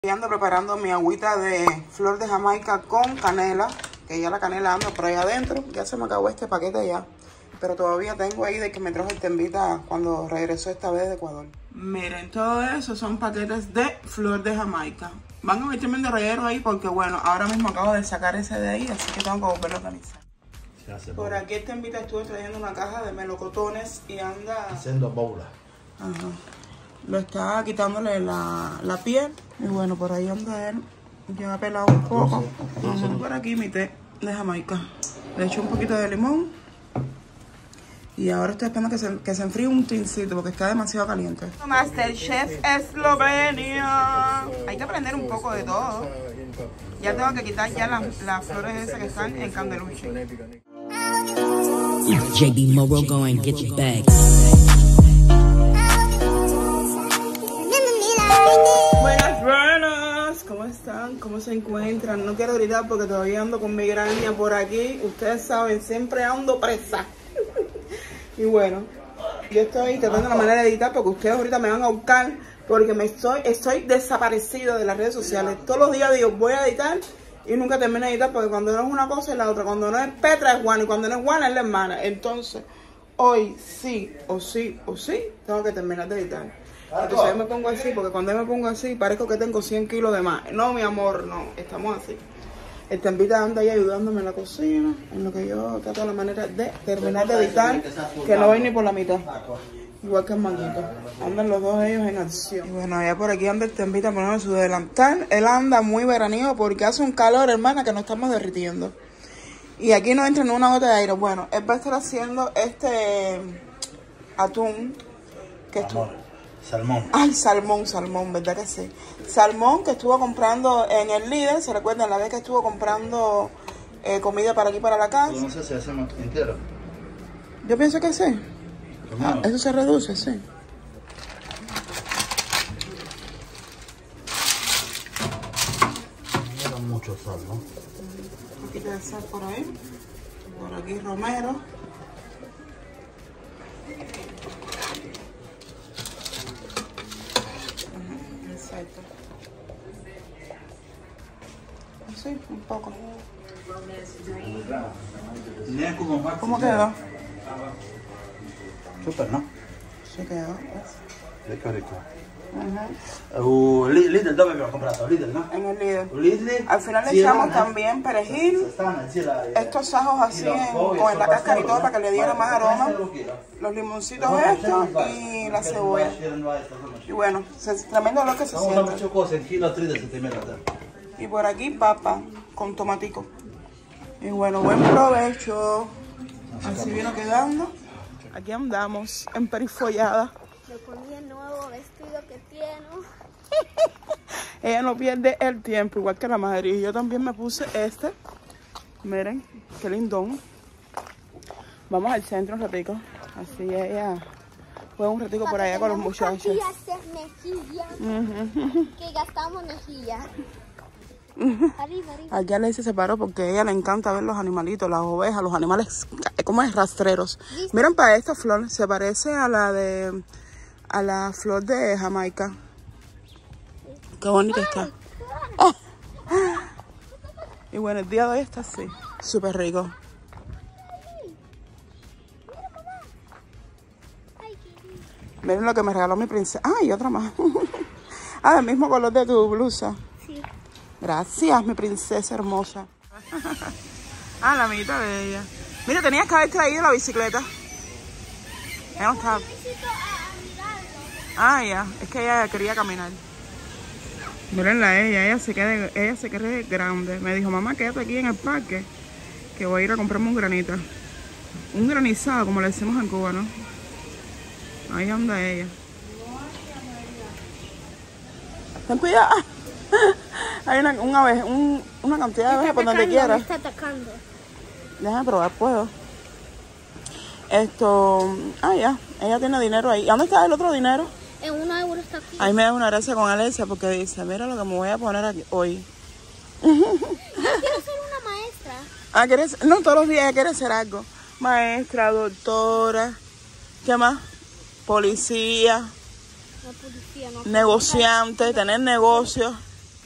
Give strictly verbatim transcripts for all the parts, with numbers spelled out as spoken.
Y ando preparando mi agüita de flor de Jamaica con canela, que ya la canela anda por ahí adentro. Ya se me acabó este paquete ya, pero todavía tengo ahí de que me trajo el Tembita cuando regresó esta vez de Ecuador. Miren, todo eso son paquetes de flor de Jamaica. Van a meterme en reguero ahí porque, bueno, ahora mismo acabo de sacar ese de ahí, así que tengo que volverlo a organizar. Por aquí el Tembita estuvo trayendo una caja de melocotones y anda haciendo bola. Ajá. Lo está quitándole la, la piel. Y bueno, por ahí anda él. Ya ha pelado un poco. Vamos por aquí mi té de Jamaica. Le echo un poquito de limón. Y ahora estoy esperando que se, que se enfríe un tincito porque está demasiado caliente. Masterchef Eslovenia. Hay que aprender un poco de todo. Ya tengo que quitar ya las, las flores esas que están en candeluche. J B Morrow, go and get your bag. Buenas, buenas, ¿cómo están? ¿Cómo se encuentran? No quiero gritar porque todavía ando con migraña por aquí. Ustedes saben, siempre ando presa. Y bueno, yo estoy tratando la manera de editar porque ustedes ahorita me van a buscar porque me estoy, estoy desaparecido de las redes sociales. Todos los días digo, voy a editar y nunca termino de editar porque cuando no es una cosa es la otra. Cuando no es Petra es Juana y cuando no es Juana es la hermana. Entonces, hoy sí o sí o sí tengo que terminar de editar. Entonces yo me pongo así, porque cuando yo me pongo así parezco que tengo cien kilos de más. No, mi amor, no, estamos así. El Tembita anda ahí ayudándome en la cocina, en lo que yo trato la manera de terminar de editar, que no voy ni por la mitad. Igual que el Manguito. Andan los dos ellos en acción. Y bueno, allá por aquí anda el Tembita poniendo su delantal. Él anda muy veraniego porque hace un calor, hermana, que nos estamos derritiendo. Y aquí no entra ni una gota de aire. Bueno, él va a estar haciendo este atún que estuvo... Salmón. Ay, salmón, salmón, ¿verdad que sí? Salmón que estuvo comprando en el líder, ¿se recuerdan la vez que estuvo comprando eh, comida para aquí, para la casa? No sé si hacemos entero. Yo pienso que sí. Ah, eso se reduce, sí. No mucho sal, ¿no? Un poquito de sal por ahí. Por aquí romero. Exacto. Así, un poco. ¿Cómo quedó? Súper, ¿no? Sí quedó. Rico, rico. Ajá. Uh, Lidl, ¿dónde me lo comprato? Lidl, ¿no? En el líder. Lidl. Al final le echamos también perejil, estos ajos así en, con la cáscara y todo para que le diera más aroma, los limoncitos estos y la cebolla. Y bueno, se, tremendo lo que se siente. Y por aquí papa con tomatico. Y bueno, buen provecho. Así vino quedando. Aquí andamos emperifollada. Me ponía el nuevo vestido que tiene. Ella no pierde el tiempo, igual que la madre. Y yo también me puse este. Miren, qué lindón. Vamos al centro un ratico. Así ella juega un ratico por allá con los muchachos. Aquí hacer mejilla. Uh-huh. Que gastamos mejilla. Uh-huh. Arriba, arriba. Allá le se separó porque a ella le encanta ver los animalitos, las ovejas, los animales, como es, rastreros. ¿Listo? Miren para esta flor, se parece a la de, a la flor de Jamaica. Qué bonita está. Oh. Y bueno, el día de hoy está así, súper rico. Miren lo que me regaló mi princesa. Ah, y otra más. Ah, el mismo color de tu blusa. Sí. Gracias, mi princesa hermosa. Ah, la amiguita de ella. Mira, tenías que haber traído la bicicleta. Ya no está. Ah, ya. Es que ella quería caminar. Mírenla a ella, ella se queda, ella se cree grande. Me dijo, mamá, quédate aquí en el parque, que voy a ir a comprarme un granito. Un granizado, como le decimos en Cuba, ¿no? Ahí anda ella. Ten cuidado. Hay una, una, vez, un, una cantidad de abejas por donde quiera. Me está atacando. Déjame probar, puedo. Esto, ah, ya, ella tiene dinero ahí. ¿Y dónde está el otro dinero? En un euro está aquí. Ahí me da una gracia con Alesia porque dice, mira lo que me voy a poner aquí hoy. Yo quiero ser una maestra. Ah, ¿quieres? No, todos los días ella quiere ser algo. Maestra, doctora, ¿qué más? Policía. La policía no. Negociante, tener negocios.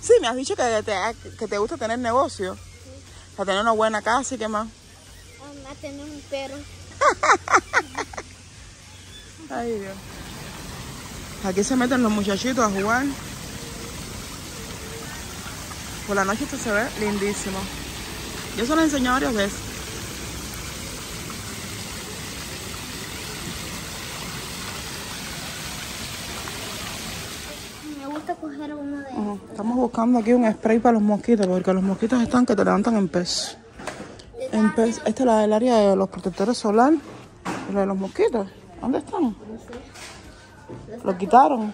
Sí, me has dicho que te, que te gusta tener negocio. Para tener una buena casa y qué más. Um, a tener un perro. Ay, Dios. Aquí se meten los muchachitos a jugar. Por la noche esto se ve lindísimo. Yo se los enseño varias veces. Me gusta coger uno de Uh-huh. Estamos buscando aquí un spray para los mosquitos, porque los mosquitos están que te levantan en pez. En pez. Esta es la del área de los protectores solar. Y la de los mosquitos. ¿Dónde están? Lo quitaron.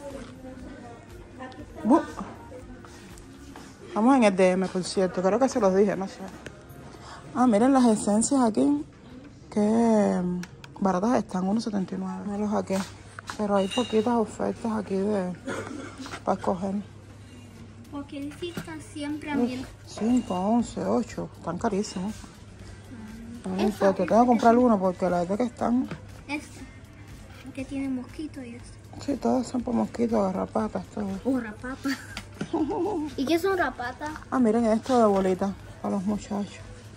Bu- Vamos en el D M, por cierto. Creo que se los dije, no sé. Ah, miren las esencias aquí. Qué baratas están, uno setenta y nueve. Mírenlos aquí. Pero hay poquitas ofertas aquí de para escoger. Porque el sí está siempre a mil. cinco, once, ocho. Están carísimos. No importa, tengo que comprar uno porque la verdad que están... Este, que tiene mosquito y esto. Sí, todas son por mosquitos, garrapatas, todo. Oh, rapapa. ¿Y qué son rapatas? Ah, miren esto de bolitas para los muchachos.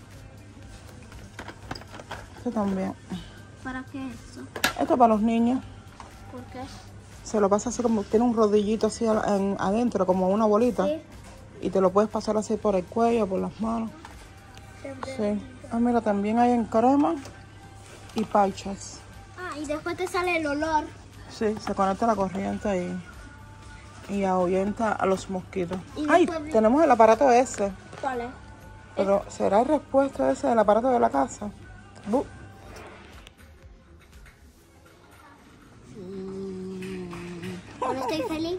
Esto también. ¿Para qué es eso? Esto para los niños. ¿Por qué? Se lo pasa así como, tiene un rodillito así en, adentro, como una bolita. Sí. Y te lo puedes pasar así por el cuello, por las manos. Sí. Ah, mira, también hay en crema y parches. Ah, y después te sale el olor. Sí, se conecta a la corriente y, y ahuyenta a los mosquitos. Y Ay, después- tenemos el aparato ese. ¿Cuál es? Pero, ¿será el respuesta ese del aparato de la casa? Bu. ¿No estoy feliz?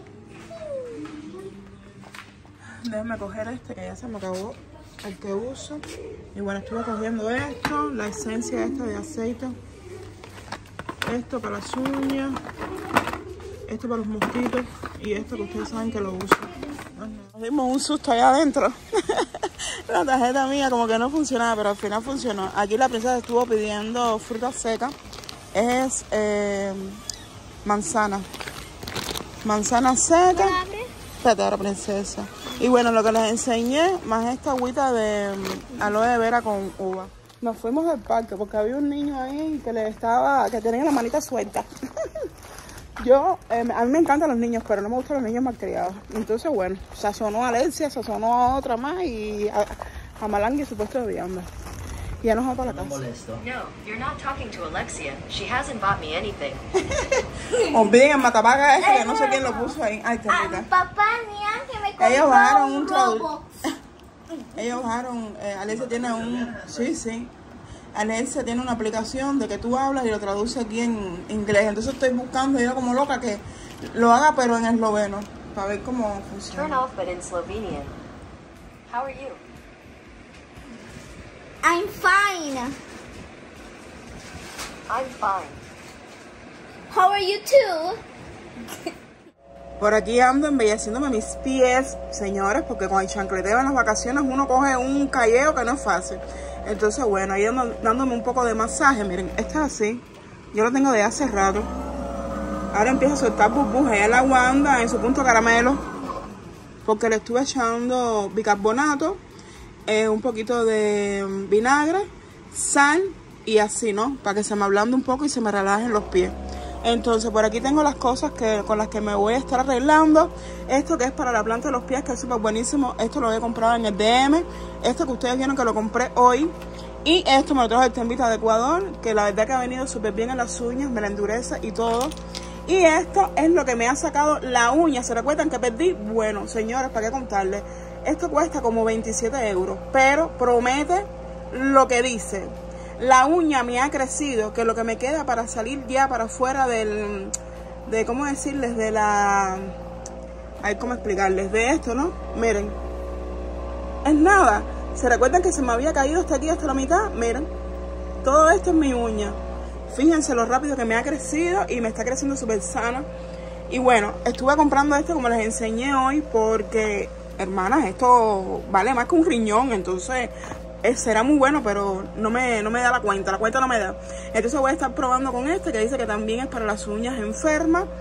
Déjame coger este que ya se me acabó el que uso. Y bueno, estuve cogiendo esto, la esencia esta de aceite. Esto para las uñas. Esto para los mosquitos. Y esto que ustedes saben que lo uso. Nos dimos un susto allá adentro. La tarjeta mía como que no funcionaba, pero al final funcionó. Aquí la princesa estuvo pidiendo fruta seca. Es eh, manzana. Manzana seca. ¿Abre? Espérate ahora, princesa. Y bueno, lo que les enseñé, más esta agüita de um, aloe vera con uva. Nos fuimos del parque porque había un niño ahí que le estaba, que tenía la manita suelta. Yo, eh, a mí me encantan los niños, pero no me gustan los niños malcriados. Entonces, bueno, sazonó a Alexia, sazonó a otra más y a, a Malangui supuesto de vianda. Y ya nos vamos para la casa. Molesto. No, you're not talking to Alexia. She hasn't bought me anything. Olviden el matapaga ese, que no sé quién lo puso ahí. Ay, qué A rica. mi papá ni Ángel me compró Ellos bajaron un un tradu- Roblox. Ellos bajaron, eh, Alexia tiene un, sí, sí, Alexia tiene una aplicación de que tú hablas y lo traduce aquí en inglés. Entonces estoy buscando, yo como loca, que lo haga pero en esloveno, para ver cómo Turn funciona. off, but in Slovenian. How are you? I'm fine. I'm fine. How are you too? Por aquí ando embelleciéndome mis pies, señores, porque con el chancleteo en las vacaciones uno coge un calleo que no es fácil. Entonces, bueno, ahí ando dándome un poco de masaje. Miren, este es así. Yo lo tengo de hace rato. Ahora empieza a soltar burbujas. Ya la aguanta en su punto caramelo. Porque le estuve echando bicarbonato, eh, un poquito de vinagre, sal y así, ¿no? Para que se me ablande un poco y se me relajen los pies. Entonces, por aquí tengo las cosas que, con las que me voy a estar arreglando. Esto que es para la planta de los pies, que es súper buenísimo. Esto lo he comprado en el D M. Esto que ustedes vieron que lo compré hoy. Y esto me lo trajo el Tempita de Ecuador, que la verdad que ha venido súper bien en las uñas, me la endurece y todo. Y esto es lo que me ha sacado la uña. ¿Se recuerdan que perdí? Bueno, señores, ¿para qué contarles? Esto cuesta como veintisiete euros, pero promete lo que dice. La uña me ha crecido, que lo que me queda para salir ya para afuera del, de, ¿cómo decirles? De la, ay, ¿cómo explicarles? De esto, ¿no? Miren, es nada. ¿Se recuerdan que se me había caído hasta aquí, hasta la mitad? Miren, todo esto es mi uña. Fíjense lo rápido que me ha crecido y me está creciendo súper sana. Y bueno, estuve comprando esto como les enseñé hoy porque, hermanas, esto vale más que un riñón, entonces eh, será muy bueno, pero no me, no me da la cuenta, la cuenta no me da. Entonces voy a estar probando con este que dice que también es para las uñas enfermas.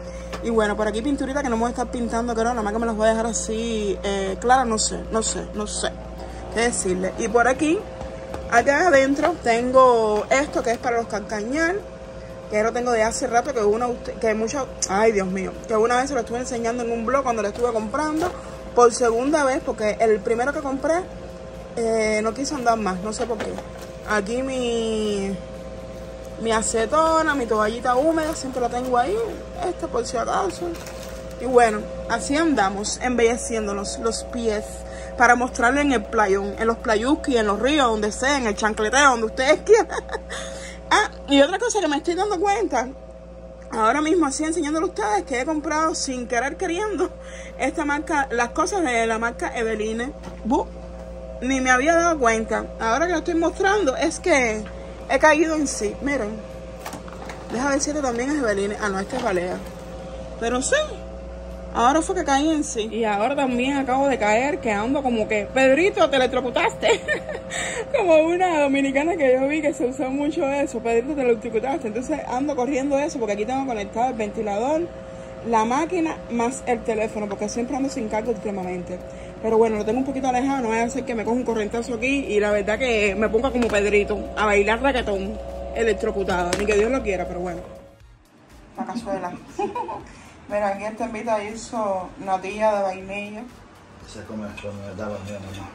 Y bueno, por aquí pinturita que no me voy a estar pintando, que no, nada más que me las voy a dejar así eh, claras, no sé, no sé, no sé qué decirle. Y por aquí, acá adentro, tengo esto que es para los carcañal, que lo tengo de hace rato, que una que mucho, ay Dios mío, que una vez se lo estuve enseñando en un blog cuando lo estuve comprando, por segunda vez, porque el primero que compré eh, no quiso andar más, no sé por qué. Aquí mi... mi acetona, mi toallita húmeda, siempre la tengo ahí, esta por si acaso. Y bueno, así andamos, embelleciéndonos los pies para mostrarlo en el playón, en los playuski, en los ríos, donde sea, en el chancleteo, donde ustedes quieran. Ah, y otra cosa que me estoy dando cuenta, ahora mismo así enseñándole a ustedes, que he comprado sin querer queriendo esta marca, las cosas de la marca Eveline. Buh, ni me había dado cuenta. Ahora que lo estoy mostrando es que he caído en sí. Miren, deja ver si este también es Eveline. Ah, no, este es Balea. Pero sí, ahora fue que caí en sí. Y ahora también acabo de caer, que ando como que, Pedrito, te electrocutaste. Como una dominicana que yo vi que se usó mucho eso, Pedrito, te electrocutaste. Entonces ando corriendo eso, porque aquí tengo conectado el ventilador, la máquina, más el teléfono, porque siempre ando sin carga últimamente. Pero bueno, lo tengo un poquito alejado, no voy a hacer que me coja un correntazo aquí y la verdad que me ponga como Pedrito a bailar reggaetón electrocutada, ni que Dios lo quiera, pero bueno. La cazuela. Mira, aquí esta invita hizo natilla de vainilla. Se come cuando me daba mi mamá.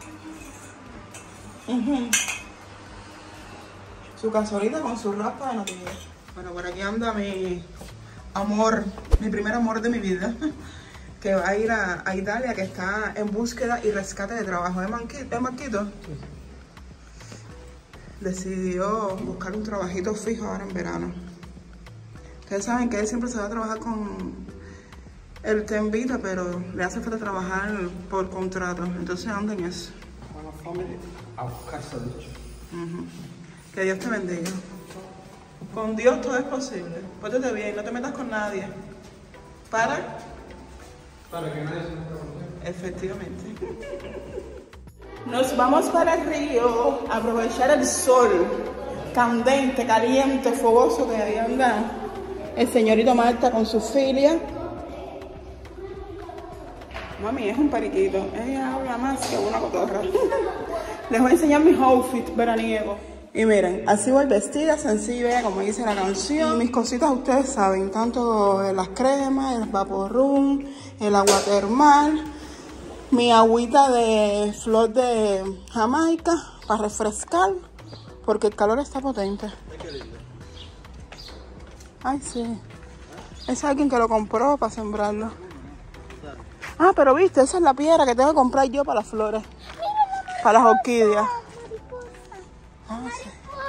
Uh-huh. Su cazuelita con su raspa de natilla. Bueno, por aquí anda mi amor, mi primer amor de mi vida, que va a ir a, a Italia, que está en búsqueda y rescate de trabajo. ¿Eh, Marquito? ¿Eh, Marquito? Sí. Decidió buscar un trabajito fijo ahora en verano. Ustedes saben que él siempre se va a trabajar con el Tembita, pero le hace falta trabajar por contrato. Entonces anda en eso. Uh-huh. Que Dios te bendiga. Con Dios todo es posible. Pórtate bien, no te metas con nadie. ¿Para? Para que nadie se meta con usted. Efectivamente. Nos vamos para el río a aprovechar el sol candente, caliente, fogoso, que ahí anda el señorito Marta con su filia. Mami, es un periquito. Ella habla más que una cotorra. Les voy a enseñar mis outfits veraniegos. Y miren, así voy vestida, sencilla, como dice la canción. Y mis cositas ustedes saben, tanto las cremas, el vaporrum, el agua termal, mi agüita de flor de Jamaica para refrescar, porque el calor está potente. Ay, sí. Es alguien que lo compró para sembrarlo. Ah, pero viste, esa es la piedra que tengo que comprar yo para las flores. Para las orquídeas. Ah, sí.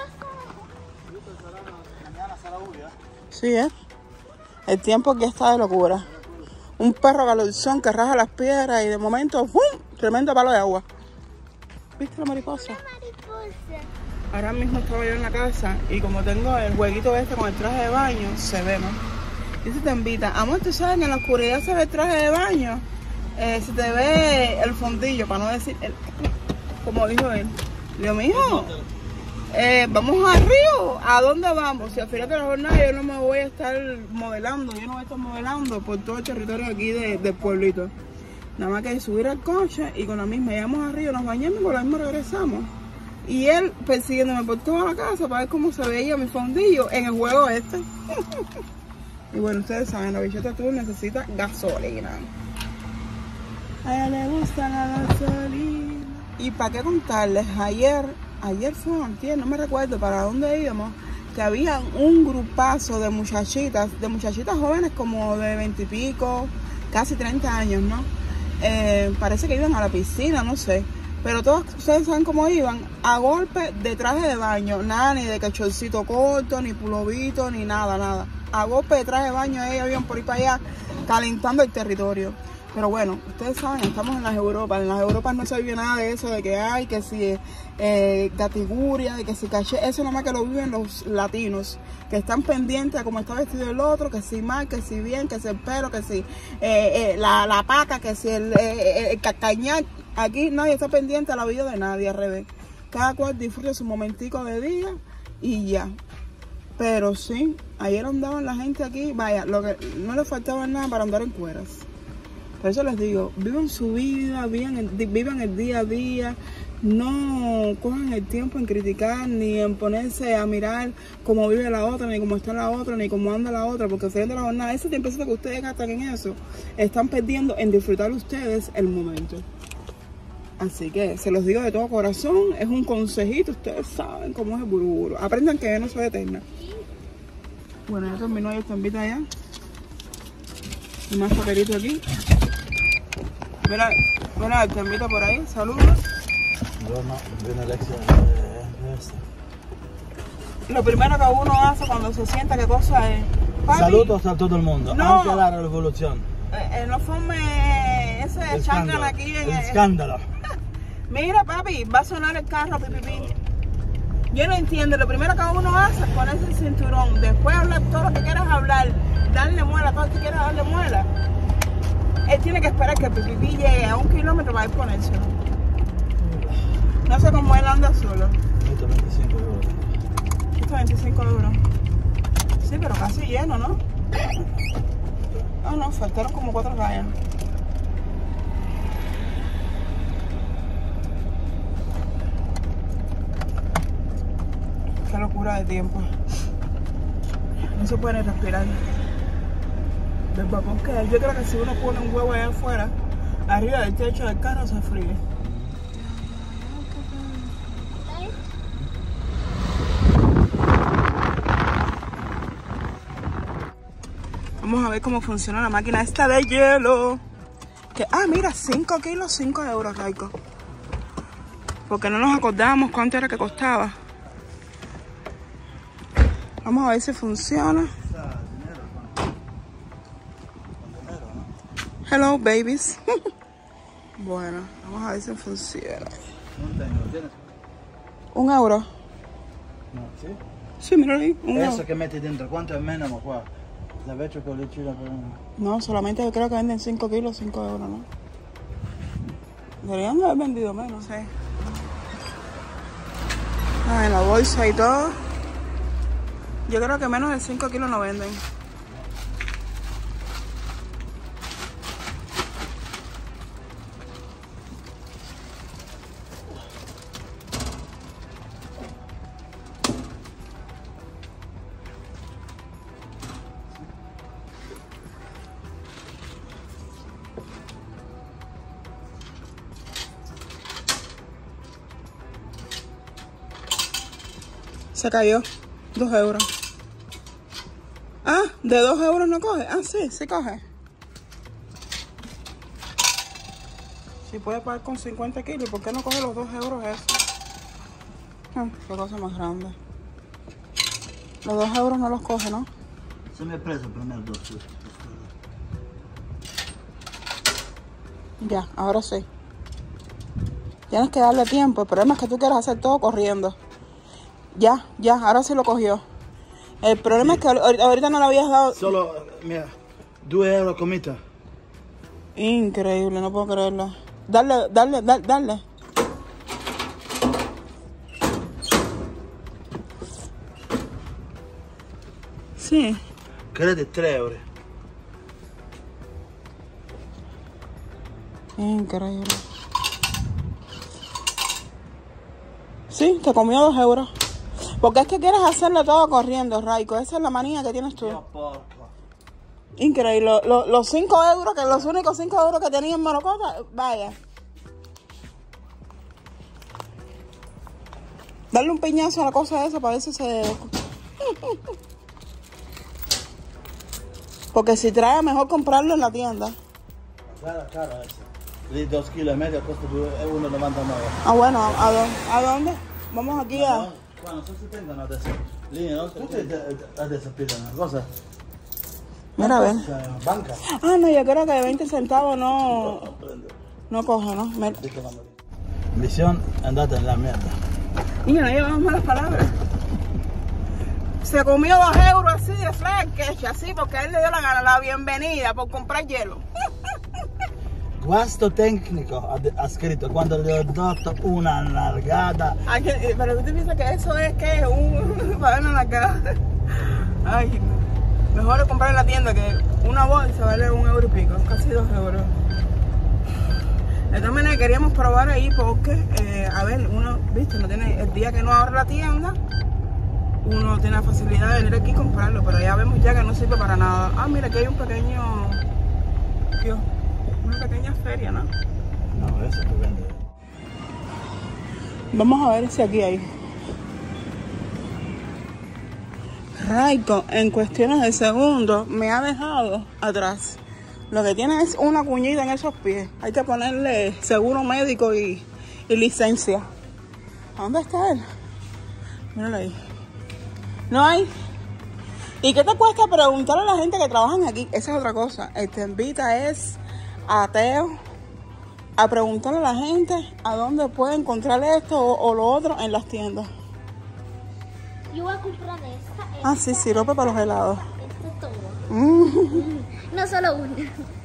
Sí, ¿eh? El tiempo aquí está de locura. Un perro calorzón que raja las piedras y de momento, ¡pum! Tremendo palo de agua. ¿Viste la mariposa? Ahora mismo estaba yo en la casa y como tengo el jueguito este con el traje de baño, se ve, ¿no? Y se te invita. Amor, tú sabes que en la oscuridad se ve el traje de baño. Eh, se te ve el fondillo, para no decir, el, como dijo él. Dios mío, eh, vamos al río. ¿A dónde vamos? Si al final de la jornada yo no me voy a estar modelando, yo no voy a estar modelando por todo el territorio aquí de, del pueblito. Nada más que subir al coche y con la misma llegamos al río, nos bañamos y con la misma regresamos. Y él persiguiéndome por toda la casa para ver cómo se veía mi fondillo en el juego este. Y bueno, ustedes saben, la bichota tú necesita gasolina. A ella le gusta la gasolina. Y para qué contarles, ayer, ayer fue un antier, no me recuerdo para dónde íbamos, que había un grupazo de muchachitas, de muchachitas jóvenes como de veinte y pico, casi treinta años, ¿no? Eh, parece que iban a la piscina, no sé. Pero todos ustedes saben cómo iban, a golpe de traje de baño, nada ni de cachorcito corto, ni pulovito, ni nada, nada. A golpe de traje de baño ellos iban por ir para allá calentando el territorio. Pero bueno, ustedes saben, estamos en las Europas, en las Europas no se vive nada de eso, de que hay, que si eh, gatiguria, de que si caché, eso nada más que lo viven los latinos, que están pendientes a cómo está vestido el otro, que si mal, que si bien, que si el pelo, que si eh, eh, la, la paca, que si el, eh, el cacañar. Aquí nadie está pendiente a la vida de nadie, al revés. Cada cual disfruta su momentico de día y ya. Pero sí, ayer andaban la gente aquí, vaya, lo que no les faltaba nada para andar en cueras. Por eso les digo, vivan su vida, vivan el, vivan el día a día, no cojan el tiempo en criticar, ni en ponerse a mirar cómo vive la otra, ni cómo está la otra, ni cómo anda la otra, porque al final de la jornada, ese tiempo que ustedes gastan en eso, están perdiendo en disfrutar ustedes el momento. Así que se los digo de todo corazón, es un consejito, ustedes saben cómo es el buruburu. Aprendan que yo no soy eterna. Bueno, ya terminó esta estampita ya. Y más papelito aquí. Mira, mira, estampita por ahí, saludos. Yo no, viene Alexia de esta. Lo primero que uno hace cuando se sienta, ¿qué cosa es? Papi, Saludos a todo el mundo, no, aunque la revolución. Eh, eh, no forme ese chángalo aquí en el el escándalo. Mira, papi, va a sonar el carro, pipipi. Yo no entiendo, lo primero que uno hace es ponerse el cinturón, después hablar todo lo que quieras hablar, darle muela, todo lo que quieras darle muela. Él tiene que esperar que el pipipi llegue a un kilómetro para ir ponérselo. No sé cómo él anda solo. Esto veinticinco euros. Esto veinticinco euros. Sí, pero casi lleno, ¿no? No, no, faltaron como cuatro rayas. Qué locura de tiempo. No se puede ni respirar. Del vapor que hay. Yo creo que si uno pone un huevo allá afuera, arriba del techo del carro se fríe. Vamos a ver cómo funciona la máquina esta de hielo. Que, ah, mira, cinco kilos, cinco euros, Raico. Porque no nos acordábamos cuánto era que costaba. Vamos a ver si funciona. Hello, babies. Bueno, vamos a ver si funciona. Un euro. No, ¿sí? Sí, mira ahí, un Eso euro. que metti dentro, ¿cuánto es mínimo qua? La vecchio con lechuga per uno. No, solamente yo creo que venden cinco kilos, cinco euros, ¿no? Deberían haber vendido menos, sí. Ah, en la bolsa y todo. Yo creo que menos de cinco kilos no venden. Se cayó. Dos euros. Ah, de dos euros no coge. Ah, sí, sí coge. Si puede pagar con cincuenta kilos, ¿por qué no coge los dos euros eso? Ah, qué cosa más grande. Los dos euros no los coge, ¿no? Se me ha preso primero dos. Sí. Ya, ahora sí. Tienes que darle tiempo. El problema es que tú quieres hacer todo corriendo. Ya, ya, ahora sí lo cogió. El problema sí. Es que ahorita, ahorita no le habías dado... Solo, mira, dos euros comida. Increíble, no puedo creerlo. Dale, dale, dale, dale. Sí. Crede tres euros. Increíble. Sí, te comió dos euros. Porque es que quieres hacerlo todo corriendo, Raico. Esa es la manía que tienes tú. Dios, porco. Increíble. Lo, lo, los cinco euros, que los únicos cinco euros que tenía en Morocota, vaya. Darle un piñazo a la cosa esa para ver si se... Porque si trae, mejor comprarlo en la tienda. Claro, claro, eso. Lì dos kilos y medio costa uno novantanove. Ah, bueno, ¿a dónde? ¿A dónde? Vamos aquí a... No, qua non so se tengono adesso. Lì, no? Tutti adesso pigliano una cosa. Mira, a ver. Banca. Ah, no, yo creo que de veinte centavos no... No coge, ¿no? Me... Misión, andate en la mierda. Niña, no llevamos malas palabras. Se comió dos euros así de flash, así, porque a él le dio la gana, la bienvenida por comprar hielo. Guasto tecnico ha, ha scritto quando le ho dato una largata. Ay, pero tú piensas que eso es que un para una largada. Ay, mejor es comprar en la tienda, que una bolsa vale un euro y pico, casi dos euros. De todas maneras queríamos probar ahí porque, eh, a ver, uno, viste, no tiene, el día que no abre la tienda, uno tiene la facilidad de venir aquí y comprarlo, pero ya vemos ya que no sirve para nada. Ah, mira, aquí hay un pequeño, Dios, una pequeña feria, ¿no? No, eso que vende. Vamos a ver si aquí hay. Raiko, en cuestiones de segundos, me ha dejado atrás. Lo que tiene es una cuñita en esos pies. Hay que ponerle seguro médico y, y licencia. ¿A dónde está él? Míralo ahí. No hay. ¿Y qué te cuesta preguntarle a la gente que trabajan aquí? Esa es otra cosa. El te invita es ateo a preguntarle a la gente a dónde puede encontrar esto o, o lo otro en las tiendas. Yo voy a comprar esta. esta Ah, sí, sirope para los helados. Esto es todo. Mm. No solo una.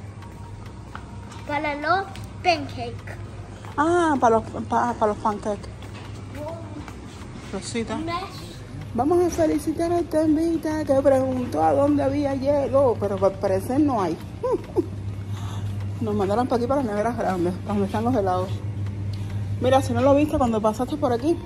Para los pancakes. Ah, para los, para, para los pancakes. Rosita. Mesh. Vamos a felicitar a esta invita que preguntó a dónde había hielo, pero al parecer no hay. Nos mandaron para aquí, para las neveras grandes, para donde están los helados. Mira, si no lo viste cuando pasaste por aquí.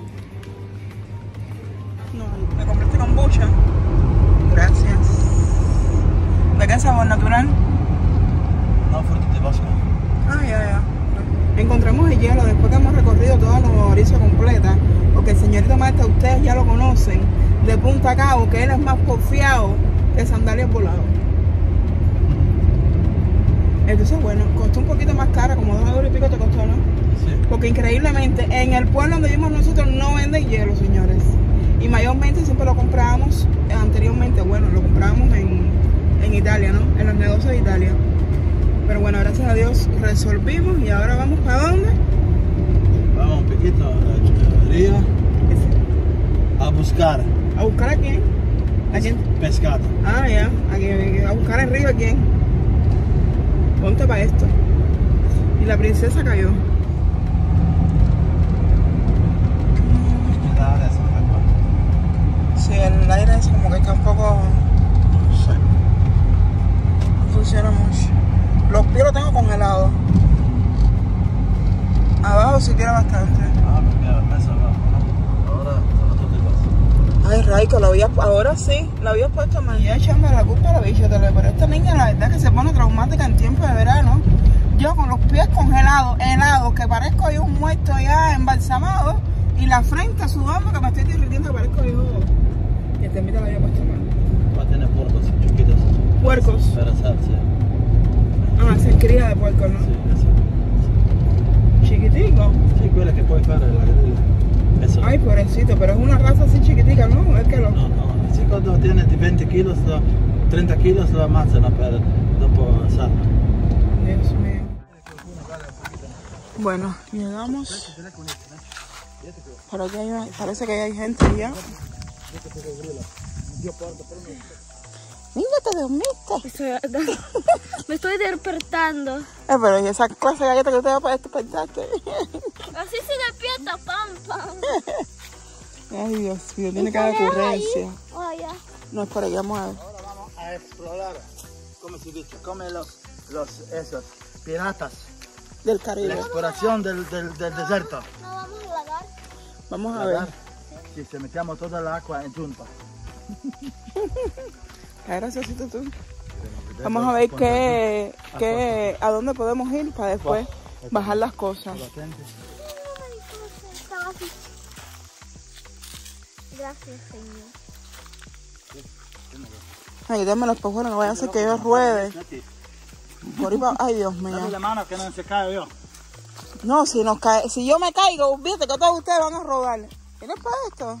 No, me compraste kombucha. Gracias. ¿De qué sabor? ¿Natural? No, fruta de bosque. Ah, ya, ya. Encontramos el hielo después que hemos recorrido toda la Mauricio completa, porque el señorito maestro, ustedes ya lo conocen, de Punta Cabo, que él es más porfiado que sandalias voladas. Entonces, bueno, costó un poquito más cara, como dos euros y pico te costó, ¿no? Sí. Porque increíblemente, en el pueblo donde vivimos nosotros no venden hielo, señores. Y mayormente siempre lo comprábamos, eh, anteriormente, bueno, lo comprábamos en, en Italia, ¿no? En los negocios de Italia. Pero bueno, gracias a Dios resolvimos y ahora vamos ¿para dónde? Vamos un poquito a la churrería a buscar ¿A buscar a quién? ¿A quién? pescado. Ah, ya, a, a buscar en río a quién. Ponte para esto. Y la princesa cayó. Sí, el aire es como que está un poco... No sé. No funciona mucho. Los pies los tengo congelados. Abajo sí tira bastante. Ah, porque la mesa va. Ahora solo tú te vas. Ay, Raiko, lo había, ahora sí, lo había puesto mal. Y echando la culpa a la bicha, pero esta niña la verdad que se pone traumática en tiempo de verano. Yo con los pies congelados, helados, que parezco yo un muerto ya embalsamado, y la frente sudando que me estoy derritiendo, que parezco yo que te invita la había puesto mal. Va a tener puercos chiquitos. Puercos. Para hacerse. Ah, se cría de puercos, ¿no? Sí, eso. Chiquitico. Sí, quella que puoi fare la grilla. Eso. Ay, pobrecito, pero es una raza así chiquitica, ¿no? Es que lo... No, no. Sí, cuando tiene veinte kilos, lo- treinta kilos lo ammazzano per dopo asarlo. Dios mío. Bueno, llegamos. Por aquí hay, parece que hay gente ya. Mira, te dormiste. Me estoy despertando. Eh, pero ¿y esa clase de galleta que usted va para despertarte? Así se despierta, pam, pam. Ay, Dios mío, tiene que haber ocurrencia. Oh, ya. No es por ahí, vamos a ver. Ahora vamos a explorar, come si dice, come los, los esos piratas, Del la Caribe. exploración del, del, del desierto. No vamos a lagar. Vamos a ver. Sí, se mettiamo toda el agua en junta. Qué graciosito tú. Vamos a ver qué, qué, a dónde podemos ir para después bajar las cosas. Estaba así. Gracias, Señor. Ay, démelo por fuera, no vaya a hacer que yo ruede. Por ahí pa- Ay, Dios mío. Dame la mano que no se cae yo. No, si nos cae, si yo me caigo, viste que todos ustedes van a rodar. ¿Qué es para esto?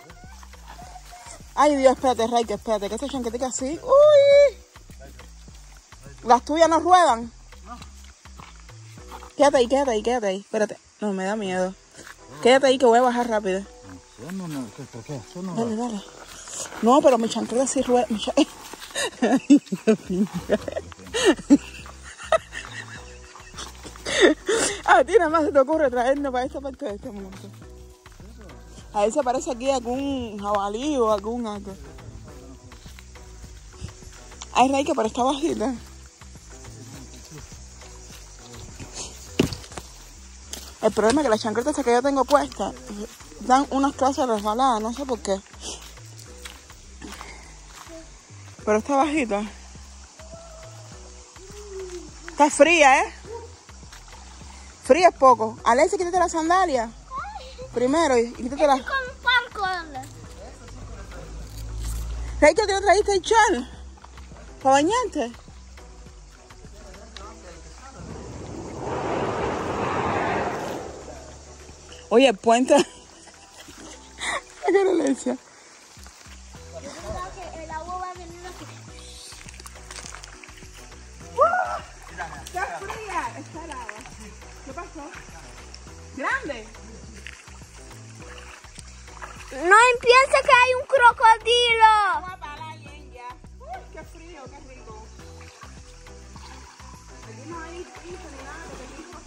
Ay, Dios, espérate, Raike, espérate, que esta chanquetica así. ¡Uy! ¿Las tuyas no ruedan? No. Quédate ahí, quédate ahí, quédate ahí. Espérate, no, me da miedo. Quédate ahí que voy a bajar rápido. Yo no, no, ¿qué, por qué? Yo no. Dale, dale. No, pero mi chancleta sí rueda. Mi cha- Ay, Dios mío. A ti nada más se te ocurre traernos para esta parte de este mundo. A él se parece aquí algún jabalí o algún algo. Ay, Raike, pero está bajita. El problema es que las chancletas que yo tengo puestas dan unas clases resbaladas, no sé por qué. Pero está bajita. Está fría, ¿eh? Fría es poco. Alexia, quítate la sandalia. Primero, y quítate la... Raike, ¿te lo trajiste el chal? ¿Para bañarte? Oye, el puente... ¿Qué Alexia? El agua va a venir aquí. Está fría, está helada. ¿Qué pasó? Grande. No piensa que hay un crocodilo. Agua para la yenga. Uy, qué frío, qué rico. Aquí no hay piso ni nada, porque aquí no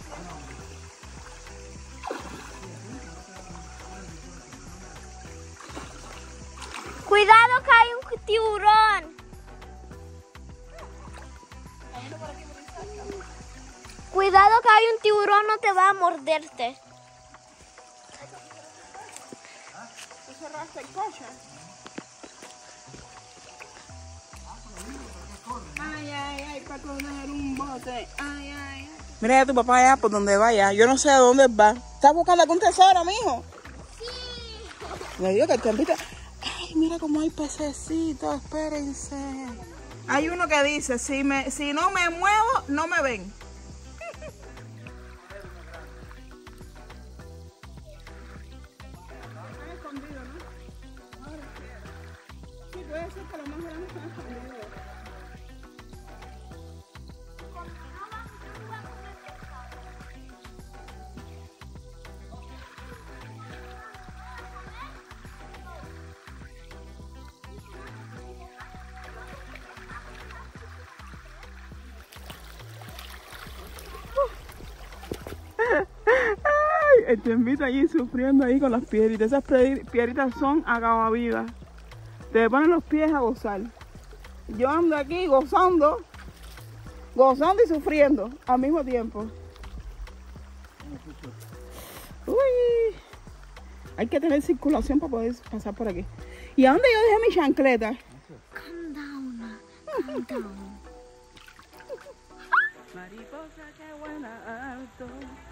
hay. Cuidado que hay un tiburón. Cuidado que hay un tiburón, no te va a morderte. ¿Tú cerraste el coche? Ay, ay, ay, para poner un bote. Ay, ay, ay. Mira a tu papá allá por donde vaya. Yo no sé a dónde va. ¿Estás buscando algún tesoro, mijo? Sí. Me digo que te invita. Ay, mira cómo hay pececitos, espérense. Hay uno que dice, si, me, si no me muevo, no me ven. Están escondidos, ¿no? Sí, puede ser que los más grandes están escondidos. El tiempito allí sufriendo ahí con las piedritas. Esas piedritas son acabavivas. Te ponen los pies a gozar. Yo ando aquí gozando, gozando y sufriendo al mismo tiempo. Uy, hay que tener circulación para poder pasar por aquí. ¿Y a dónde yo dejé mi chancleta? Calm down, calm down. Mariposa, qué buena alto.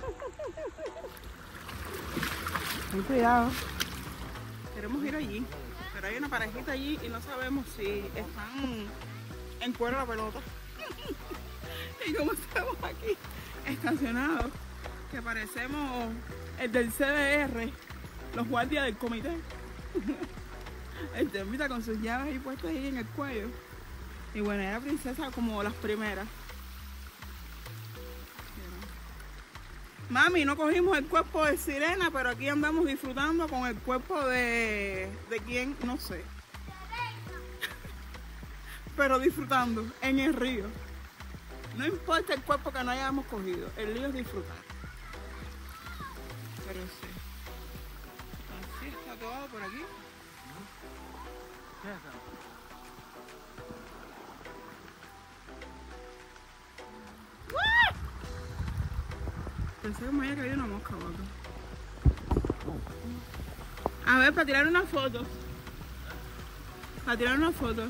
Ten cuidado. Queremos ir allí, pero hay una parejita allí y no sabemos si están en cuero la pelota. Y como estamos aquí estacionados, que parecemos el del C D R, los guardias del comité. El Tempita con sus llaves ahí puestas ahí en el cuello. Y bueno, era princesa como las primeras. Mami, no cogimos el cuerpo de Sirena, pero aquí andamos disfrutando con el cuerpo de... ¿De quién? No sé. Pero disfrutando en el río. No importa el cuerpo que no hayamos cogido, el río es disfrutar. Pero sí. Así está todo por aquí. Pensé que me había caído una mosca o algo. A ver, para tirar una foto. Para tirar una foto.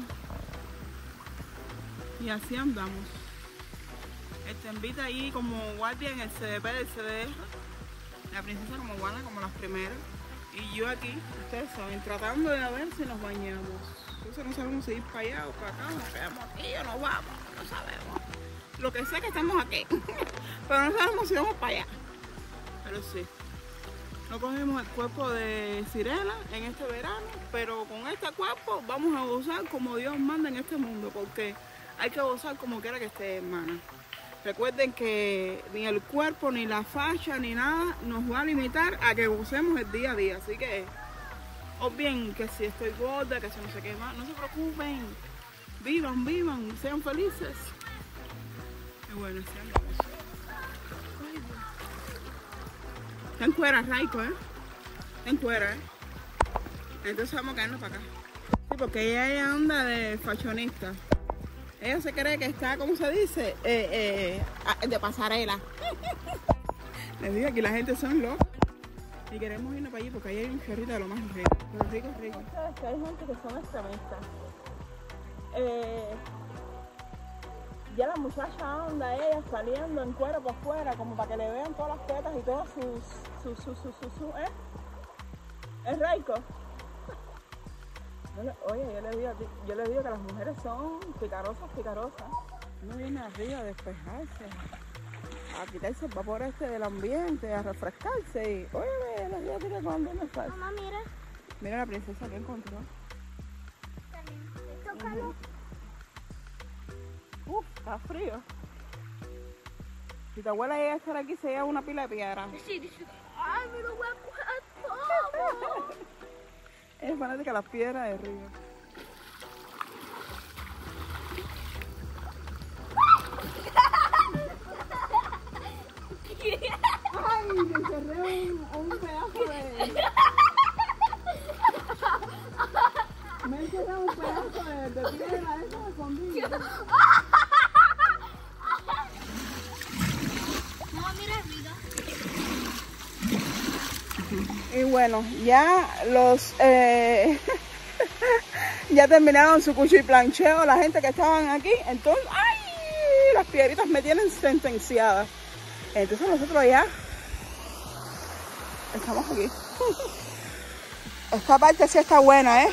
Y así andamos. El Tempita ahí como guardia en el C D P del C D R. La princesa como guardia como las primeras. Y yo aquí, ustedes saben, tratando de ver si nos bañamos. Entonces no sabemos si ir para allá o para acá. Nos quedamos aquí o nos vamos. No sabemos. Lo que sé es que estamos aquí. Pero no sabemos si vamos para allá. Pero sí. No cogimos el cuerpo de Sirena en este verano, pero con este cuerpo vamos a gozar como Dios manda en este mundo, porque hay que gozar como quiera que esté, hermana. Recuerden que ni el cuerpo, ni la facha, ni nada nos va a limitar a que gocemos el día a día. Así que, obvien que si estoy gorda, que si no sé qué más, no se preocupen. Vivan, vivan, sean felices. Y bueno, sean felices. Está en cuera, Raiko, ¿eh? Está en cuera, ¿eh? Entonces vamos a quedarnos para acá. Sí, porque ella, ella anda de fashionista. Ella se cree que está, ¿cómo se dice? Eh, eh, de pasarela. Les digo, aquí la gente son locos. Y queremos irnos para allí porque ahí hay un chorrito de lo más rico. Lo rico, rico. Ustedes que hay gente que son extremistas. Eh, ya la muchacha anda ella saliendo en cuero por fuera como para que le vean todas las tetas y todas sus... sus, sus, sus, sus, sus ¿eh? ¿Es rico? Yo le, oye, yo le, digo, yo le digo que las mujeres son picarosas, picarosas. Uno viene arriba a despejarse, a quitarse el vapor este del ambiente, a refrescarse y... Oye, la vida tiene cuando no está. Mamá, mira. Mira la princesa que encontró. Tócalo. Uf, está frío. Si tu abuela llega a estar aquí, se lleva una pila de piedra. Sí, dice, ay, me lo voy a coger todo. Es fanática de las piedras de río. Ay, me encerré un, un pedazo de... Me he encerrado un pedazo de, de piedra de esa escondida. Mamá, mira arriba. Y bueno, ya los... Eh, ya terminaron su cucho y plancheo la gente que estaban aquí. Entonces, ¡ay! Las piedritas me tienen sentenciada. Entonces nosotros ya estamos aquí. Esta parte sí está buena, ¿eh?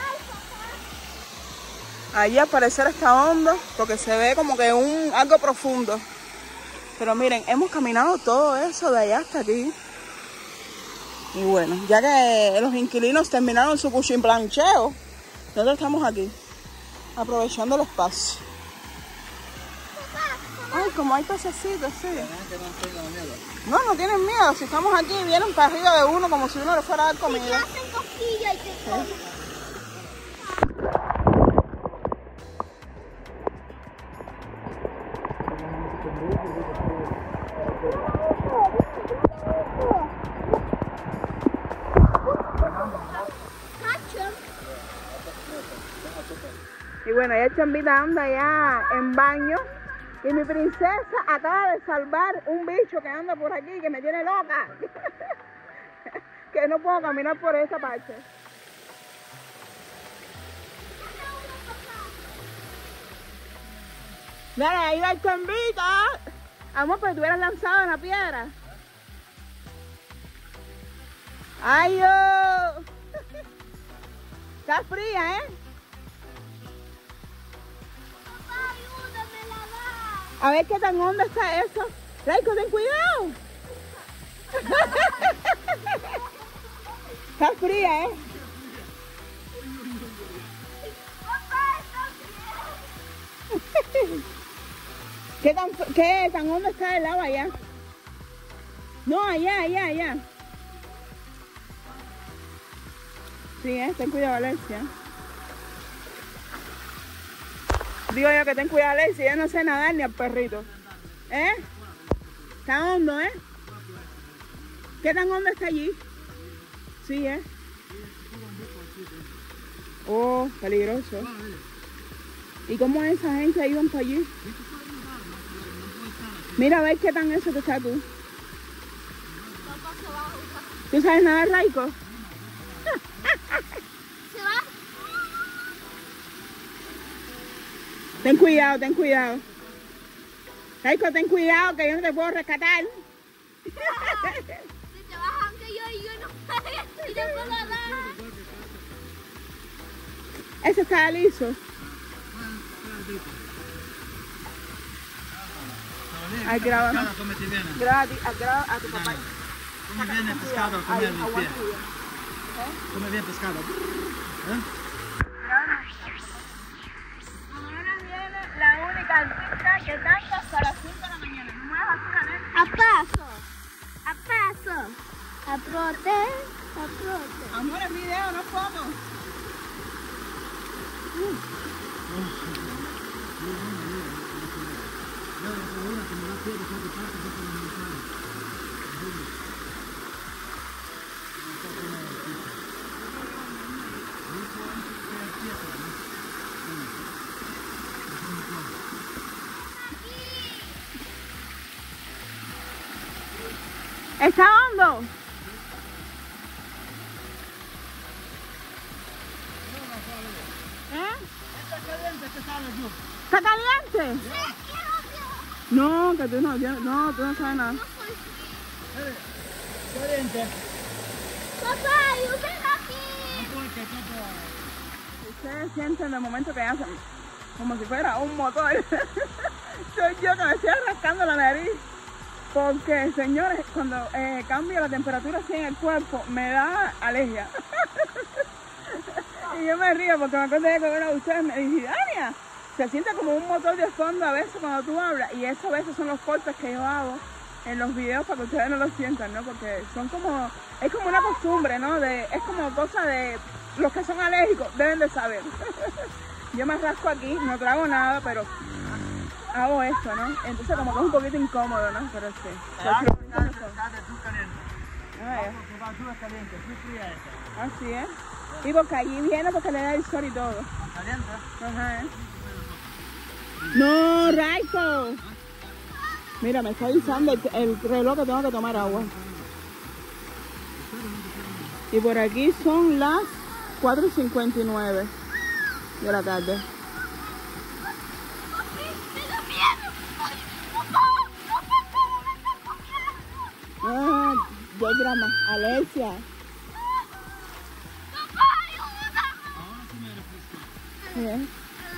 Allí al parecer está hondo porque se ve como que un algo profundo. Pero miren, hemos caminado todo eso de allá hasta aquí. Y bueno, ya que los inquilinos terminaron su cuchín plancheo, nosotros estamos aquí, aprovechando el espacio. Ay, como hay pececitos, sí. No, no tienen miedo. Si estamos aquí, vienen para arriba de uno como si uno le fuera a dar comida. Hacen cosquillas y te comen. Y bueno, ya Chambita anda ya en baño. Y mi princesa acaba de salvar un bicho que anda por aquí, que me tiene loca. Que no puedo caminar por esta parte. Dale, ahí va el Chambita. Amor, pero tú hubieras lanzado en la piedra. ¡Ay, yo! Está fría, ¿eh? A ver qué tan honda está eso. Raiko, ten cuidado. Está fría, ¿eh? ¿Qué tan, qué tan hondo está el agua allá? No, allá, allá, allá. Sí, ¿eh? Ten cuidado, Alexia. Digo yo que ten cuidado, Alexia, yo no sé nadar ni al perrito. ¿Eh? Está hondo, ¿eh? ¿Qué tan hondo está allí? Sí, ¿eh? Oh, peligroso. ¿Y cómo esa gente iban para allí? Mira a ver qué tan eso que está tú. ¿Tú sabes nadar, Raiko? ¿Se va? Ten cuidado, ten cuidado. Raiko, ten cuidado que yo no te puedo rescatar. Si te bajan que yo y yo no, y no puedo nadar. Ese está liso. Ay, graba, ¿no? Graba a, ti, a, graba a tu papá. Come bien el pescado, come bien el pie. Come bien pescado. ¿Eh? Ahora viene la única artista que canta hasta las cinco de la mañana. No me vas a hacer A paso, a paso, a prote, a prote. amor, es video, no foto. ¿Está hondo? ¿Eh? Está caliente que sale yo. ¿Está caliente? No, que tú no, yo- no, tú no sabes nada. Caliente. Papá, yo ven aquí. Ustedes sienten de momento que hacen como si fuera un motor. Soy yo que me estoy rascando la nariz. Porque, señores, cuando eh, cambia la temperatura así en el cuerpo, me da alergia. Y yo me río porque me acuerdo de que uno de ustedes me dice, Dania, se siente como un motor de fondo a veces cuando tú hablas. Y eso a veces son los cortes que yo hago en los videos para que ustedes no lo sientan, ¿no? Porque son como, es como una costumbre, ¿no? De, es como cosa de los que son alérgicos, deben de saber. Yo me rasco aquí, no trago nada, pero hago esto, ¿no? Entonces como que es un poquito incómodo, ¿no? Pero sí. Está de tú caliente. Ah, ya. La basura es caliente, muy fría esta. Así es. Y porque allí viene porque le da el sol y todo. Caliente. Ajá, ¿eh? No, Raiko. Mira, me está avisando el, el reloj que tengo que tomar agua. Y por aquí son las cuatro y cincuenta y nueve de la tarde. Ah, ya hay drama. Alexia. Bien.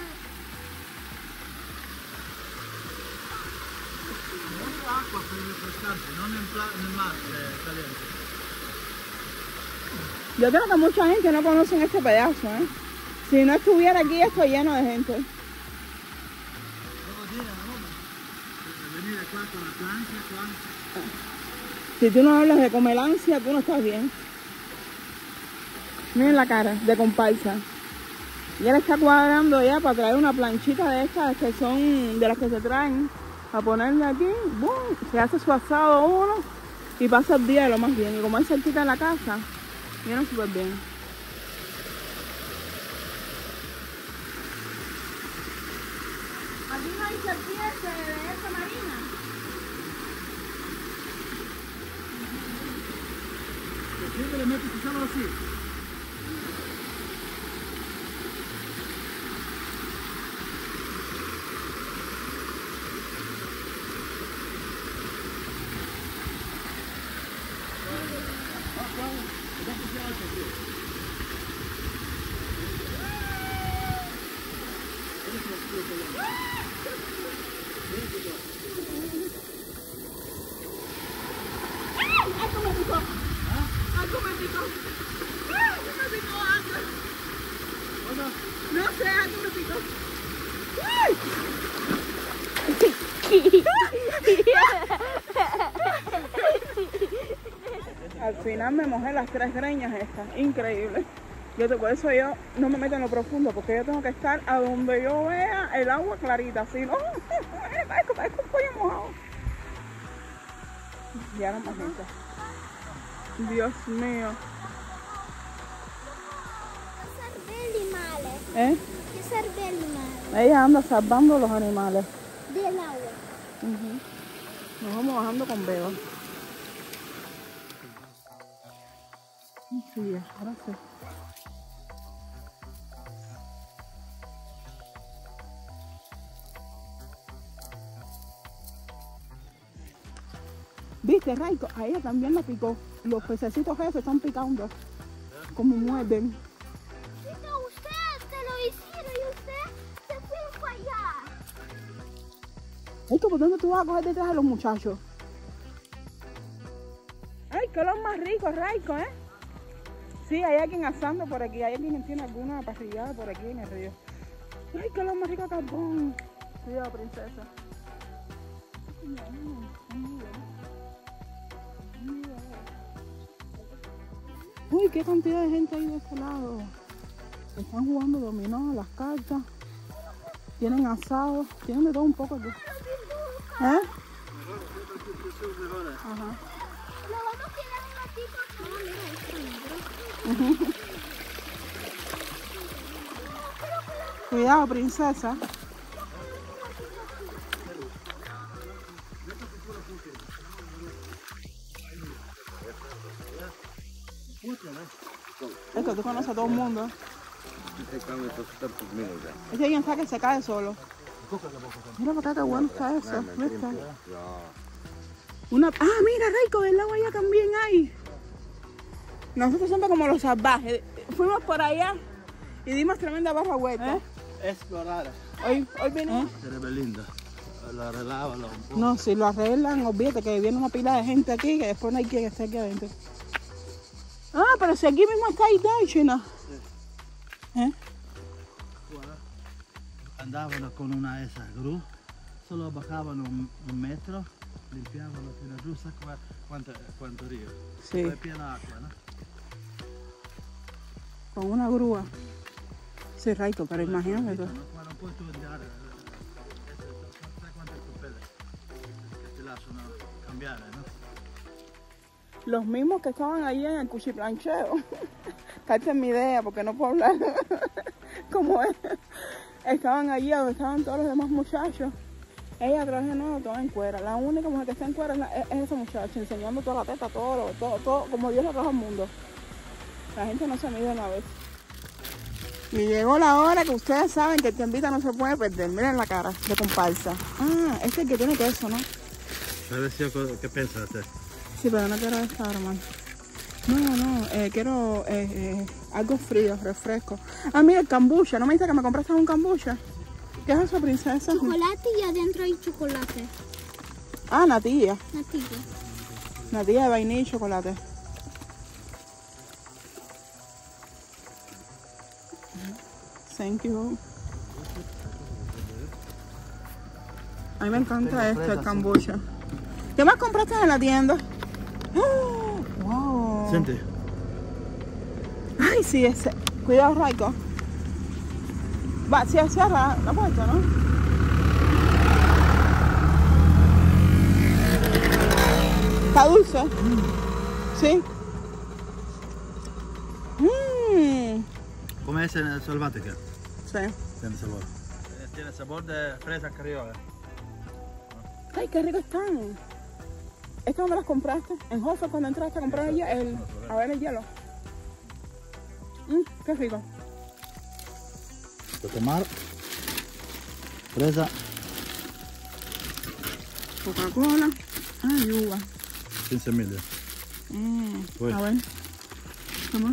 Acqua per refrescarsi, non nel, pla- nel mare eh, caliente. Yo creo que mucha gente no conoce este pedazo, ¿eh? Si no estuviera aquí, esto lleno de gente. Devo dire una roba, per venire qua con la plancha, qua. Si tú no hablas de comelancia, tú no estás bien. Miren la cara de comparsa. Y él está cuadrando ya para traer una planchita de estas que son de las que se traen. A ponerle aquí, boom, se hace su asado uno y pasa el día de lo más bien. Y como es cerquita de la casa, viene súper bien. Aquí no hay serpiente de esta marina. Siempre le metti solo así. ¡Algo me picó! ¡Algo me picó! ¡Algo me picó! Algo. No sé, algo me picó. Al final me mojé las tres greñas estas, increíble. Yo te, por eso yo no me meto en lo profundo, porque yo tengo que estar a donde yo vea el agua clarita, así, ¿no? Parezco, parezco un pollo mojado. Ya no más gente. Dios mío. Cervelli male. ¿Eh? Che cervelli male. Ella anda salvando los animales. Del agua. Uh-huh. Nos vamos bajando con Beba. Sí, ahora sí. ¿Viste, Raiko? A ella también la picó. Los pececitos esos están picando. Como muerden. Chica, usted te lo hicieron y usted se fue para allá. Raiko, ¿por dónde tú vas a coger detrás de los muchachos? Ay, qué olor más rico, Raiko, ¿eh? Sí, hay alguien asando por aquí. Hay alguien que tiene alguna parrillada por aquí en el río. Ay, qué olor más rico, carbón. Cuidado, princesa. Uy, qué cantidad de gente hay de este lado. Están jugando dominó, las cartas. Tienen asado. Tienen de todo un poco aquí. ¿Eh? Ajá. Lo vamos a quedar un ratito aquí. No, mira, está negro. Cuidado, princesa. Esto, tú conoces a todo el mundo. Es que alguien sabe que se cae solo. Mira para acá, qué bueno está eso. ¿Viste? Una... Ah, mira, Rico, del lado allá también hay. Nosotros siempre como los salvajes. Fuimos por allá y dimos tremenda barra vuelta. ¿Eh? Explorar. Hoy, hoy viene. ¿Eh? Sería lindo. Lo arreglaban un poco. No, si lo arreglan, olvídate que viene una pila de gente aquí que después no hay quien esté aquí adentro. Ah, pero si aquí mismo está China. Sí. ¿Eh? Bueno, andábamos con una de esas grúas, solo bajaban un, un metro, limpiaban la pena rusa, cuánto, cuánto río. Sí. Fue piena agua, ¿no? Con una grúa. Sí, Raiko, pero imagínate tú. Bueno, puedes tú enviar, no sé cuántos papeles que te las no cambiar, ¿no? Los mismos que estaban allí en el cuchiplancheo. Esta es mi idea, porque no puedo hablar como es. Estaban allí donde estaban todos los demás muchachos. Ella traje nuevo, toda en cuera. La única mujer que está en cuera es, la, es, es esa muchacha, enseñando toda la teta, todo, todo, todo, como Dios le trajo al mundo. La gente no se mide una vez. Y llegó la hora que ustedes saben que el tiempita no se puede perder. Miren la cara de comparsa. Ah, este es el que tiene queso, ¿no? ¿Sabes qué piensas hacer? Sí, pero no quiero esta, hermano. No, no, eh, quiero eh, eh, algo frío, refresco. Ah, mira, el kombucha. ¿No me dice que me compraste un kombucha? ¿Qué es eso, princesa? Chocolate y adentro hay chocolate. Ah, natilla. Natilla. Natilla de vainilla y chocolate. Thank you. A mí me encanta este, el kombucha. ¿Qué más compraste en la tienda? ¡Oh! ¡Wow! Siente. Ay, sí, ese. Cuidado, Raiko. Va, sí, cierra la puerta, ¿no? ¿Está dulce? Mm. ¿Sí? Mmm. ¿Cómo es el salvatica? Sí. Tiene sabor. Tiene sabor de fresa criolla. Ay, qué rico están. ¿Estas dónde las compraste? En Hoffa cuando entraste a comprar el, el, a ver el hielo. Mmm, qué rico. De tomar. Fresa. Coca-Cola. Ay, uva. quince mil. Mm, Pues. a ver. Vamos.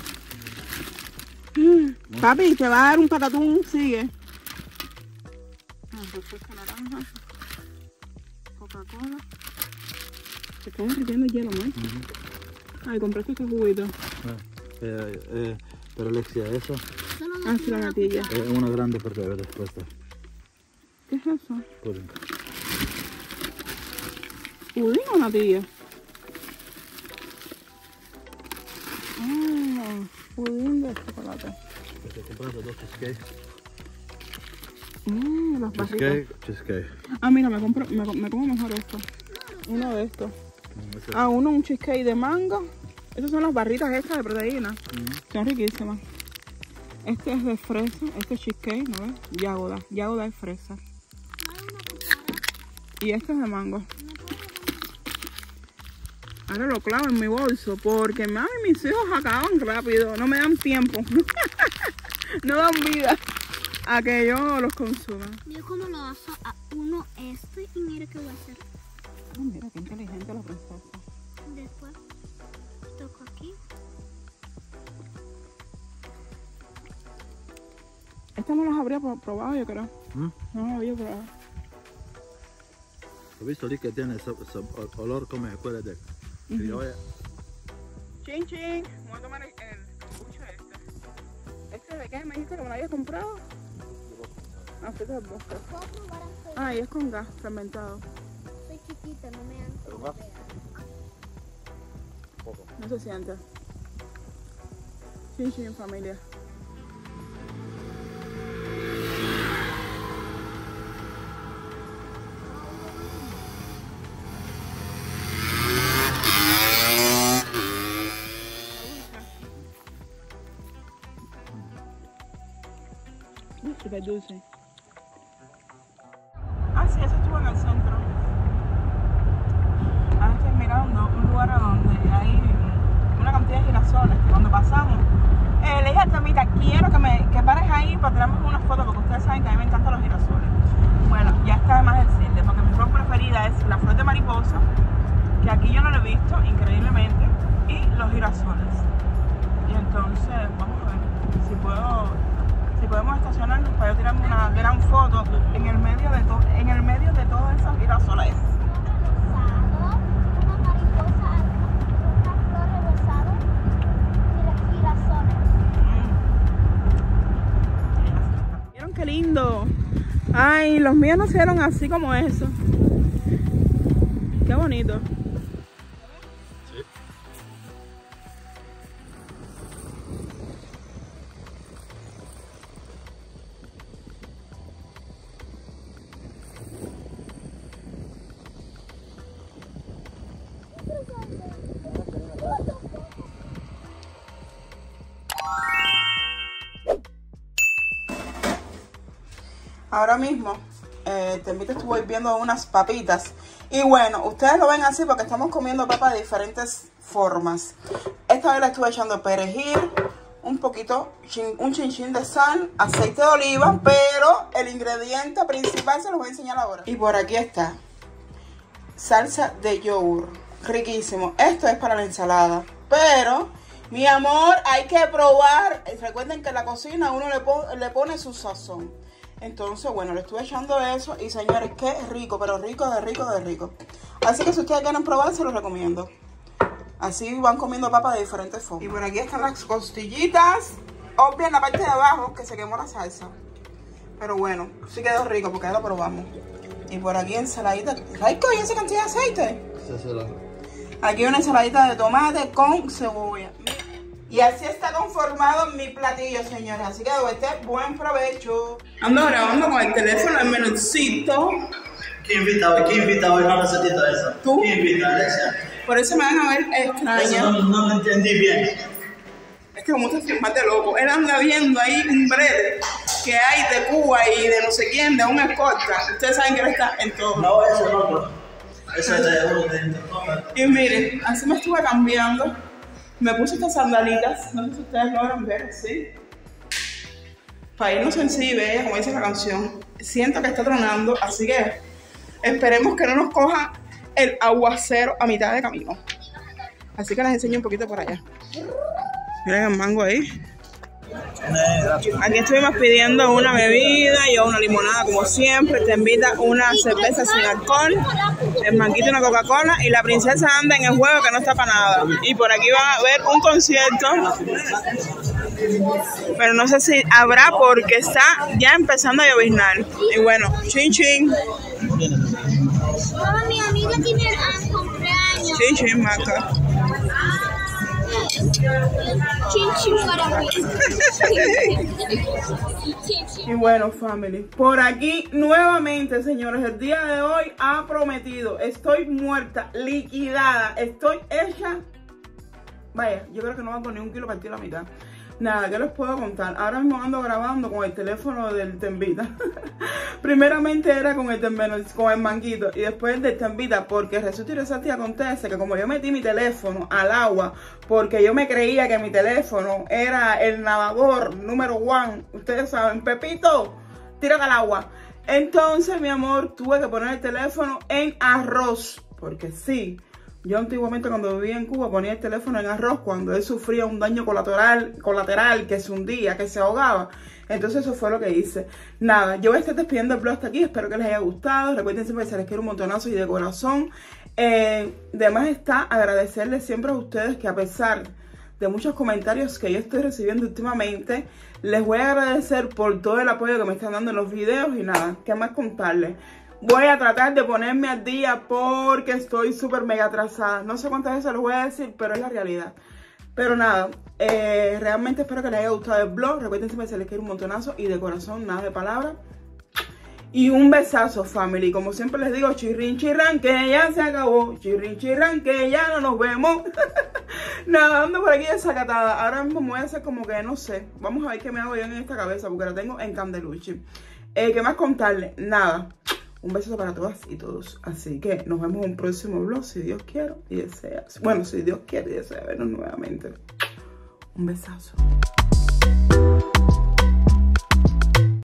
Mm, papi, te va a dar un patatún, sigue. Ah, refresco naranja. Coca-Cola. Se está derritiendo el hielo, ¿no? Uh-huh. Ay, compraste este juguito. Ah, eh, eh, pero Alexia, eso Ah, sí, la natilla. es una grande por ver después. ¿Qué es eso? Pudding. ¿Pudín o natilla? Ah, pudín de chocolate. Te compraste dos cheesecake. Mmm, los barritos. Cheesecake, cheesecake. Ah, mira, me, compro, me, me como mejor esto. Uno de estos. Mm, ese- Ah, uno un cheesecake de mango. Esas son las barritas estas de proteína. Mm. Son riquísimas. Este es de fresa, este es cheesecake, ¿no ves? Yagoda, yagoda de fresa. Y este es de mango. Ahora lo clavo en mi bolso porque mami, mis hijos acaban rápido, no me dan tiempo. No dan vida a que yo los consuma. Mira cómo lo hace a uno este y mira qué voy a hacer. Oh, mira qué inteligente la princesa. Después toco aquí. Esta no las habría pro- probado, yo creo. ¿Mm? No las había probado. He visto lì che tiene ese olor come quello de criolla. Chin chin, voy a tomar el, el kombucha este. ¿Este de qué me dijiste que me lo habías comprado? Ah, este es del bosque. Puedo probar antes. Ah, y es con gas fermentado. Soy chiquita, no me dan ¿Pero gas? No se siente. Chin chin, familia. Súper dulce. Ah, sí, eso estuvo en el centro. Ahora estoy mirando un lugar a donde hay una cantidad de girasoles. para tirarme unas fotos porque ustedes saben que a mí me encantan los girasoles. Bueno, ya está de más decirte, porque mi flor preferida es la flor de mariposa, que aquí yo no lo he visto, increíblemente, y los girasoles. Y entonces, vamos a ver si puedo, si podemos estacionarnos para yo tirarme una gran foto en el medio de todo, en el medio de todos esos girasoles. ¿Vieron qué lindo? Ay, los míos no se vieron así como eso. Qué bonito. Sí. Ahora mismo, eh, te invito, estuve viendo unas papitas. Y bueno, ustedes lo ven así porque estamos comiendo papas de diferentes formas. Esta vez le estuve echando perejil, un poquito, chin, un chinchín de sal, aceite de oliva, pero el ingrediente principal se los voy a enseñar ahora. Y por aquí está, salsa de yogur, riquísimo. Esto es para la ensalada, pero mi amor, hay que probar. Recuerden que en la cocina uno le, pon, le pone su sazón. Entonces, bueno, le estuve echando eso y señores, qué rico, pero rico, de rico, de rico. Así que si ustedes quieren probar, se los recomiendo. Así van comiendo papas de diferentes formas. Y por aquí están las costillitas. Obvio en la parte de abajo que se quemó la salsa. Pero bueno, sí quedó rico porque ya lo probamos. Y por aquí ensaladita. ¡Rico! ¿Y esa cantidad de aceite? Sí, sí, lo... Aquí una ensaladita de tomate con cebolla. Y así está conformado mi platillo, señores. Así que de este buen provecho. Ando grabando con el teléfono el menucito. ¿Quién invita hoy? ¿Quién invita hoy? No necesito eso. ¿Tú? ¿Quién invita, Alexia? Por eso me van a ver extraña. Eso no, no me entendí bien. Es que como usted se más de loco. Él anda viendo ahí un breve que hay de Cuba y de no sé quién, de una escolta. Ustedes saben que él está en todo. No, eso es otro. Eso es de uno de estos. Y miren, así me estuve cambiando. Me puse estas sandalitas, no sé si ustedes logran ver, ¿sí? Para irnos sencillo y bella, como dice la canción. Siento que está tronando, así que esperemos que no nos coja el aguacero a mitad de camino. Así que les enseño un poquito por allá. Miren el mango ahí. Aquí estuvimos pidiendo una bebida, yo una limonada como siempre, te invita una cerveza sin alcohol, el manguito una Coca-Cola y la princesa anda en el juego que no está para nada. Y por aquí van a ver un concierto, pero no sé si habrá porque está ya empezando a lloviznar. Y bueno, chin chin. Mamá, mi amiga tiene cumpleaños. Chin chin, Maca. Chin chin para mí. Y bueno, family, por aquí nuevamente, señores, el día de hoy ha prometido. Estoy muerta, liquidada, estoy hecha. Vaya, yo creo que no hago ni un kilo partido a la mitad. Nada, ¿qué les puedo contar? Ahora mismo ando grabando con el teléfono del Tembita. Primeramente era con el, con el manguito y después del Tembita, porque resulta y resalta y acontece que como yo metí mi teléfono al agua, porque yo me creía que mi teléfono era el nadador número one, ustedes saben, Pepito, tírate al agua. Entonces, mi amor, tuve que poner el teléfono en arroz, porque sí. Yo antiguamente cuando vivía en Cuba ponía el teléfono en arroz cuando él sufría un daño colateral, colateral que se hundía, que se ahogaba. Entonces eso fue lo que hice. Nada, yo voy a estar despidiendo el blog hasta aquí. Espero que les haya gustado. Recuerden siempre que se les quiere un montonazo y de corazón. Eh, además está agradecerles siempre a ustedes que a pesar de muchos comentarios que yo estoy recibiendo últimamente, les voy a agradecer por todo el apoyo que me están dando en los videos. Y nada, ¿qué más contarles? Voy a tratar de ponerme al día porque estoy súper mega atrasada. No sé cuántas veces les voy a decir, pero es la realidad. Pero nada, eh, realmente espero que les haya gustado el vlog. Recuerden siempre que se les quiere un montonazo y de corazón, nada de palabras. Y un besazo, family. Como siempre les digo, chirrin chirran, que ya se acabó. Chirrin chirran, que ya no nos vemos. Nada, ando por aquí desacatada. Ahora mismo me voy a hacer como que, no sé. Vamos a ver qué me hago yo en esta cabeza porque la tengo en candeluche. Eh, ¿Qué más contarles? Nada. Un beso para todas y todos. Así que nos vemos en un próximo vlog, si Dios quiere y desea. Bueno, si Dios quiere y desea vernos nuevamente. Un besazo.